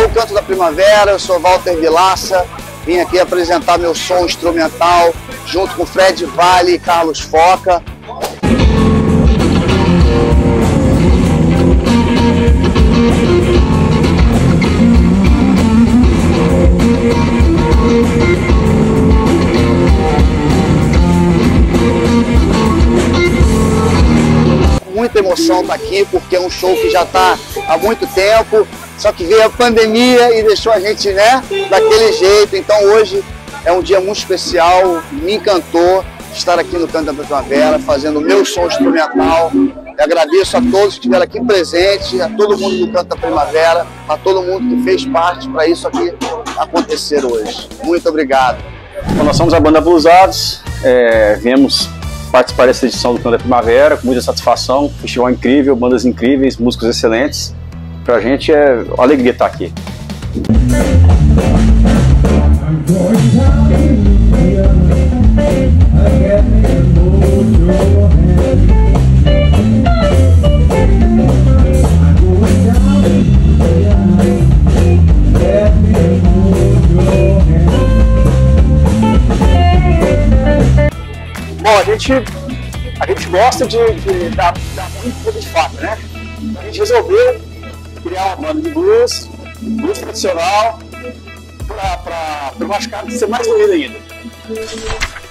o Canto da Primavera, eu sou Walter Vilaça, vim aqui apresentar meu som instrumental junto com Fred Vale e Carlos Foca. Muita emoção estar aqui, porque é um show que já está há muito tempo, só que veio a pandemia e deixou a gente, né, daquele jeito. Então hoje é um dia muito especial, me encantou estar aqui no Canto da Primavera, fazendo o meu som instrumental. Eu agradeço a todos que estiveram aqui presentes, a todo mundo do Canto da Primavera, a todo mundo que fez parte para isso aqui acontecer hoje. Muito obrigado. Bom, nós somos a banda Blusados, viemos participar dessa edição do Canto da Primavera com muita satisfação, festival incrível, bandas incríveis, músicos excelentes. Pra gente é uma alegria estar aqui. Bom, a gente gosta de dar muito pouco de fato, né? A gente resolveu criar uma banda de blues tradicional, para o Machucado ser mais bonito ainda.